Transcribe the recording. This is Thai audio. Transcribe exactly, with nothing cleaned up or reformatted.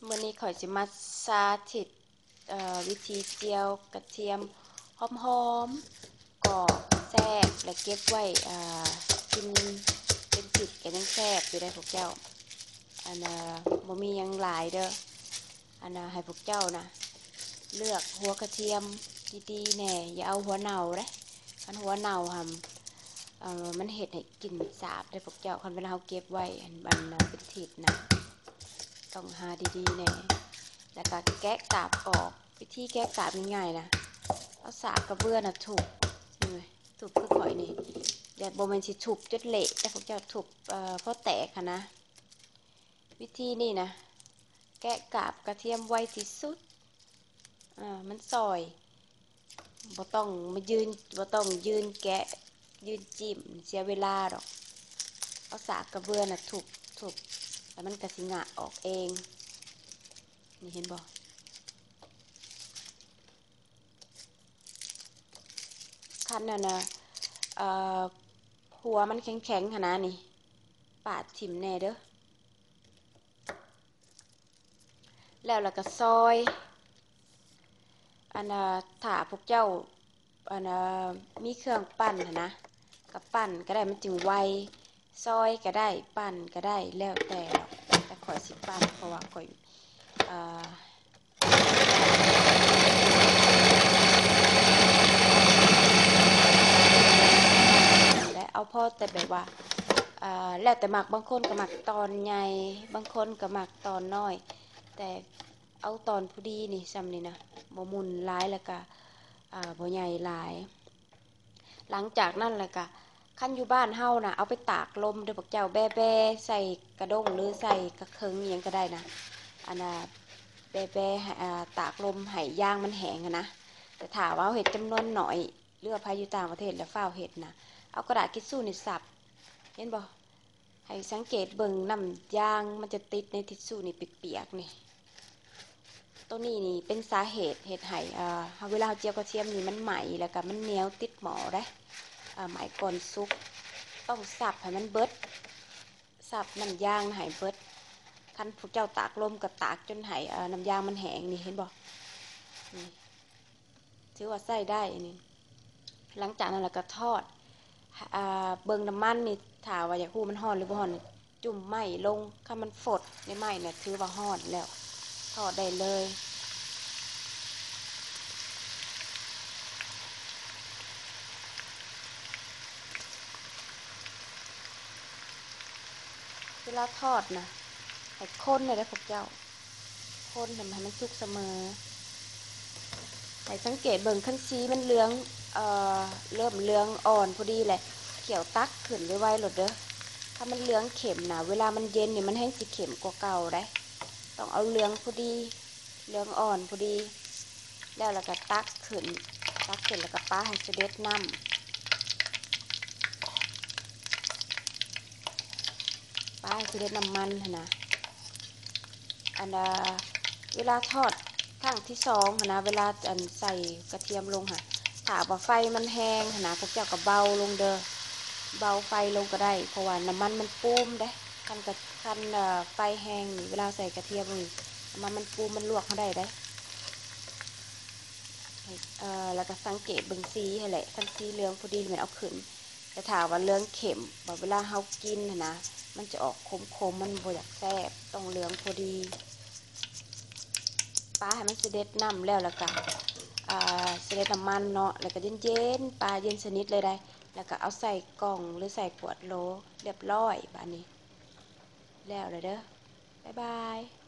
มื่อนี้ข่อยสิมาสาธิตวิธีเจียวกระเทียมหอมๆก็แซ่บและเก็บไว้กินเป็นสิบกันยังแซ่บอยู่ได้พวกเจ้าอันน่ะบ่มียังหลายเด้ออันน่ะให้พวกเจ้านะเลือกหัวกระเทียมดีๆแน่อย่าเอาหัวเน่าเด้คันหัวเน่าหั่นเอ่อมันเฮ็ดให้กลิ่นสาบได้พวกเจ้าคันเวลาเฮาเก็บไว้อันมันเป็นถิดนะต้องหาดีๆแน่แล้วก็แกะกาบออกวิธีแกะกาบง่ายๆนะเอาสากกระเบื้อนะถูกนี่ถูกคือข่อยนี่เดี๋ยวบ่แม่นสิถูกจนเละแต่พวกเจ้าถูกเอ่อพอแตกค่ะนะวิธีนี่นะแกะกาบกระเทียมไวที่สุดอ่ามันซอยบ่ต้องมายืนบ่ต้องยืนแกะยืนจิ้มเสียเวลาดอกเอาสากกระเบื้อนะถูกถูกแล้วมันก็สิงะออกเองนี่เห็นบ่คันน่ะนะเอ่อหัวมันแข็งๆขนาดนี้ปาดถิ่มแน่เด้อแล้วแล้วก็ซอยอันน่ะถ้าพวกเจ้าอันน่ะมีเครื่องปั้นนะก็ปั้นก็ได้มันจึงไวซอยก็ได้ปั้นก็ได้แล้วแต่แต่ข่อยสิปั้นเพราะว่าข่อยเอ่อและเอาพอแต่แบบว่าอ่าแล้วแต่หมักบางคนก็หมักตอนใหญ่บางคนก็หมักตอนน้อยแต่เอาตอนพอดีนี่ซ้ำนี่นะบ่มุนหลายแล้วก็อ่าบ่ใหญ่หลายหลังจากนั้นแล้วก็คันอยู่บ้านเฮานะเอาไปตากลมเด้อพวกเจ้าแบ่ๆใส่กระด้งหรือใส่กระเคิงอิหยังก็ได้นะอันน่ะแบ่ๆอ่าตากลมให้ยางมันแห้งนะแต่ถ้าว่าเฮ็ดจำนวนน้อยหรือว่าภัยอยู่ต่างประเทศแล้วฟ้าวเฮ็ดนะเอากระดาษทิชชู่นี่ซับเห็นบ่ให้สังเกตเบิ่งน้ำยางมันจะติดในทิชชู่นี่เปียกๆนี่ตัวนี้นี่เป็นสาเหตุเฮ็ดให้อ่าเวลาเจียวกระเทียมนี่มันไหม้แล้วก็มันเหนียวติดหม้อได้อ่าไหม้ก่อนสุกต้องสับให้มันเบิดสับน้ำยางให้เบิดคันพวกเจ้าตากลมก็ตากจนให้อ่าน้ำยางมันแห้งนี่เห็นบ่นี่ถือว่าใส่ได้อันนี้หลังจากนั้นแล้วก็ทอดอ่าเบิ่งน้ำมันนี่ถ้าว่าอยากฮู้มันร้อนหรือบ่ร้อนจุ่มไหม้ลงคันมันฝดในไหม้น่ะถือว่าร้อนแล้วทอดได้เลยเวลาทอดนะให้คนเลยนะพวกเจ้าคนทำให้มันสุกเสมอให้สังเกตเบิ่งคันสีมันเหลืองเอ่อเริ่มเหลืองอ่อนพอดีแหละเขียวตักขึ้นไวๆโลดเด้อถ้ามันเหลืองเข็มนะเวลามันเย็นนี่มันแห้งสิเข็มกว่าเก่าได้ต้องเอาเหลืองพอดีเหลืองอ่อนพอดีแล้วแล้วก็ตักขึ้นตักขึ้นแล้วก็ป้าให้เสด็จน้ำป้าให้เสด็จน้ำมันนะอันน่ะเวลาทอดครั้งที่สองนะเวลาอันใส่กระเทียมลงค่ะถ้าว่าไฟมันแห้งนะพวกเจ้าก็เบาลงเด้อเบาไฟลงก็ได้เพราะว่าน้ำมันมันปูมได้คันกระคันไฟแห้งนี่เวลาใส่กระเทียมนี่น้ำมันมันปูมมันลวกเขาได้ได้เอ่อแล้วก็สังเกตเบิ่งสีให้แหละคันสีเหลืองพอดีมันเอาขึ้นแต่ถ้าว่าเหลืองเข็มแบบเวลาเฮากินนะมันจะออกขมๆมันบ่อยากแซ่บต้องเหลืองพอดีปลาให้มันเสด็จน้ำแล้วแล้วก็อ่าเสด็จน้ำมันเนาะแล้วก็เย็นๆปลาเย็นสนิทเลยได้แล้วก็เอาใส่กล่องหรือใส่ขวดโหลเรียบร้อยแบบนี้แล้วเลยเด้อบ๊ายบาย